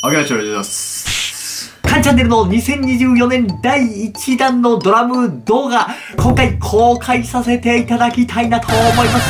あげましょう、ありがとうございます。カンチャンネルの2024年第1弾のドラム動画、今回公開させていただきたいなと思います。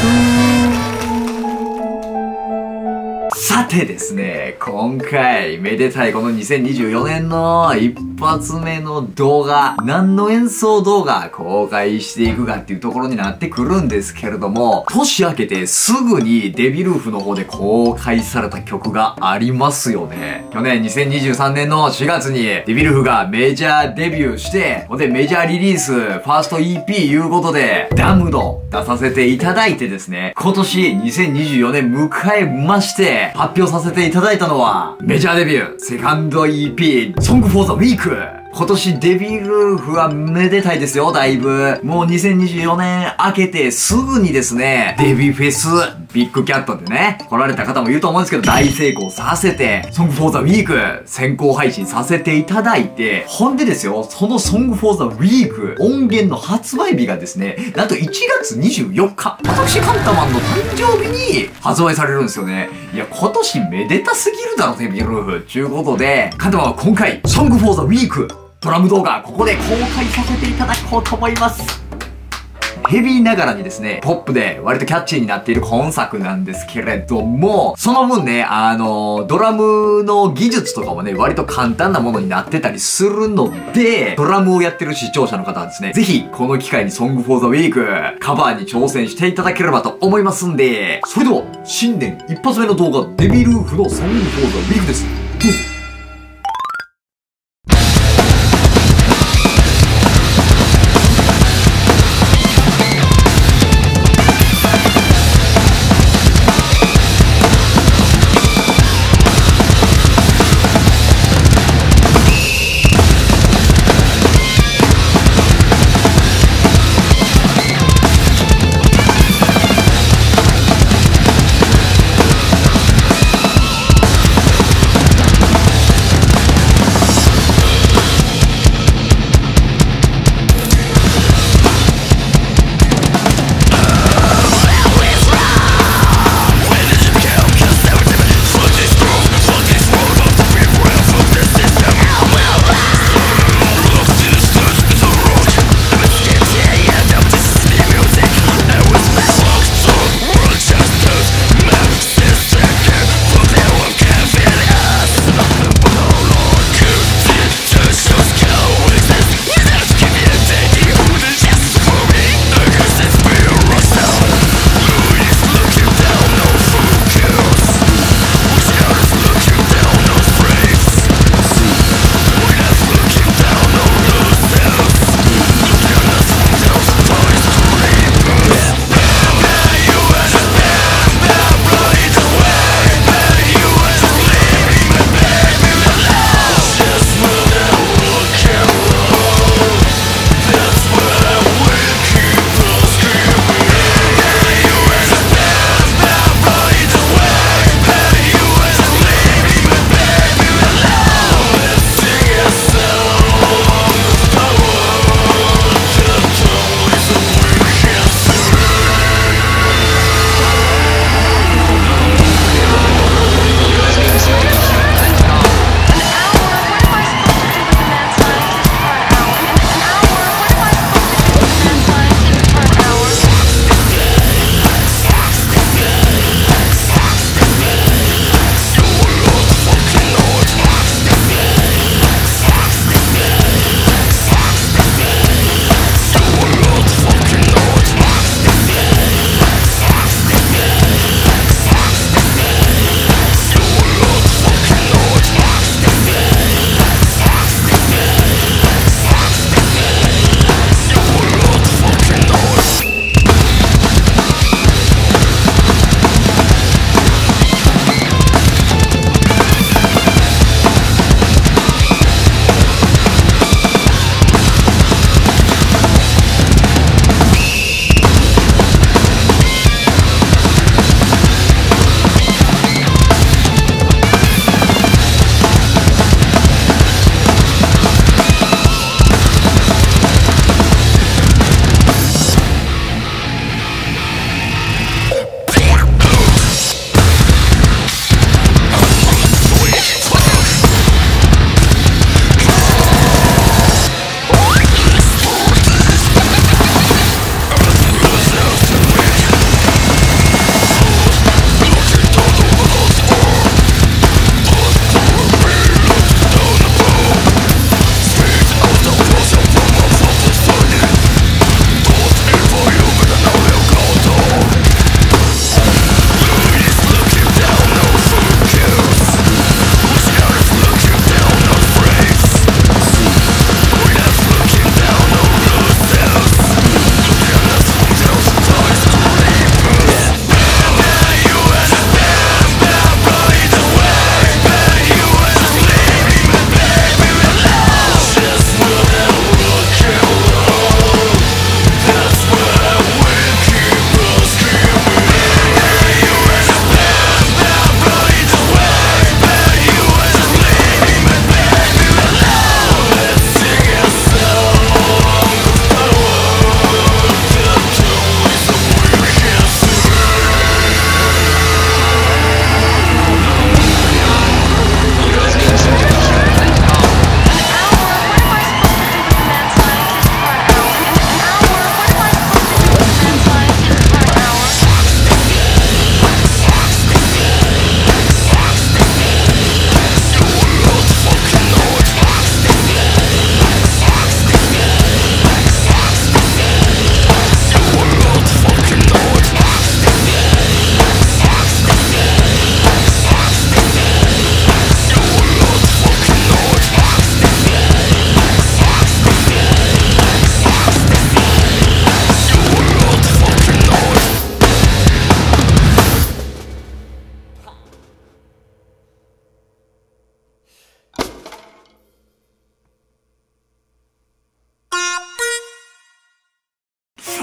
さてですね、今回、めでたいこの2024年の一発目の動画、何の演奏動画公開していくかっていうところになってくるんですけれども、年明けてすぐにデビルフの方で公開された曲がありますよね。去年2023年の4月にデビルフがメジャーデビューして、ほんでメジャーリリース、ファースト EP いうことで、ダムド出させていただいてですね、今年2024年迎えまして、発表させていただいたのは、メジャーデビュー、セカンド EP、Song for the Week。今年デビルフはめでたいですよ、だいぶ。もう2024年明けてすぐにですね、デビューフェス、ビッグキャットでね、来られた方もいると思うんですけど、大成功させて、Song for the Week 先行配信させていただいて、ほんでですよ、その Song for the Week 音源の発売日がですね、なんと1月24日、私カンタマンの誕生日に発売されるんですよね。いや、今年めでたすぎるだろ、デビルフ。ちゅうことで、カンタマンは今回、Song for the Weekドラム動画、ここで公開させていただこうと思います。ヘビーながらにですね、ポップで割とキャッチーになっている今作なんですけれども、その分ね、ドラムの技術とかもね、割と簡単なものになってたりするので、ドラムをやってる視聴者の方はですね、ぜひこの機会に Song for the Week カバーに挑戦していただければと思いますんで、それでは新年一発目の動画、デビルーフの Song for the Week です。どうぞ。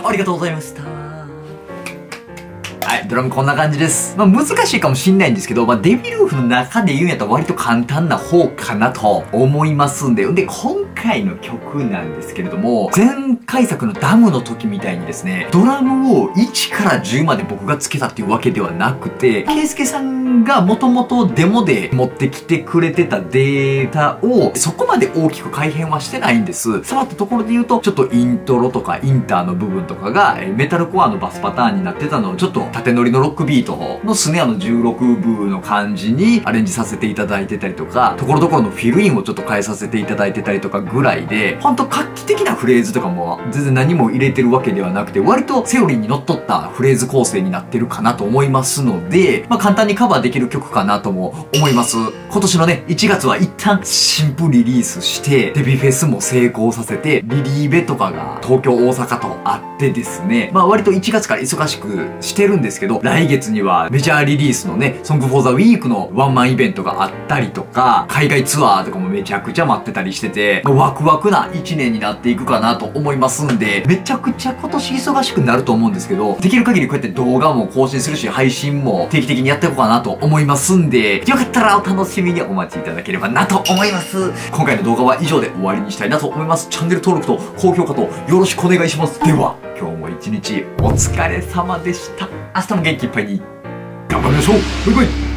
ありがとうございました。はい、ドラムこんな感じです。難しいかもしんないんですけど、デビルーフの中で言うんやったら割と簡単な方かなと思いますんで。で、今回の曲なんですけれども、前回作のダムの時みたいにですね、ドラムを1から10まで僕がつけたっていうわけではなくて、ケイスケさんが元々デモで持ってきてくれてたデータをそこまで大きく改変はしてないんです。触ったところで言うと、ちょっとイントロとかインターの部分とかがメタルコアのバスパターンになってたのをちょっと縦乗りのロックビートのスネアの16分の感じにアレンジさせていただいてたりとか、ところどころのフィルインをちょっと変えさせていただいてたりとかぐらいで、ほんと画期的なフレーズとかも全然何も入れてるわけではなくて、割とセオリーにのっとったフレーズ構成になってるかなと思いますので、簡単にカバーできる曲かなとも思います。今年のね、1月は一旦新譜リリースして、デビフェスも成功させて、リリーベとかが東京、大阪とあってですね、割と1月から忙しくしてるんですけど、来月にはメジャーリリースのね、Song for the Week のワンマンイベントがあったりとか、海外ツアーとかもめちゃくちゃ待ってたりしてて、ワクワクな1年になっていくかなと思いますんで、めちゃくちゃ今年忙しくなると思うんですけど、できる限りこうやって動画も更新するし、配信も定期的にやっていこうかなと思いますんで、よかったらお楽しみにお待ちいただければなと思います。今回の動画は以上で終わりにしたいなと思います。チャンネル登録と高評価とよろしくお願いします。では、今日も一日お疲れ様でした。明日も元気いっぱいに頑張りましょう。バイバイ。